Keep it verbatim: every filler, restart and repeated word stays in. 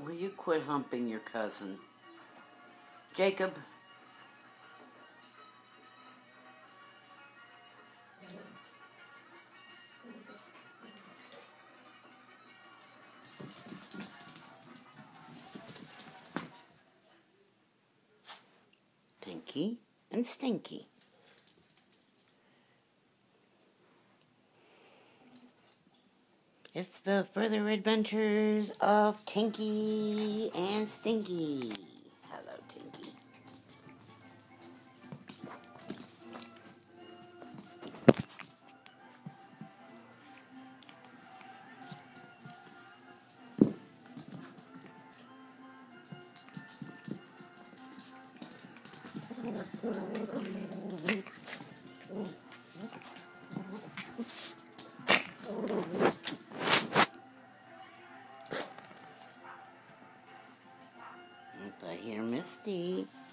Will you quit humping your cousin? Jacob? Tinky and Stinky. It's the further adventures of Tinky and Stinky. Hello, Tinky. I hear Misty.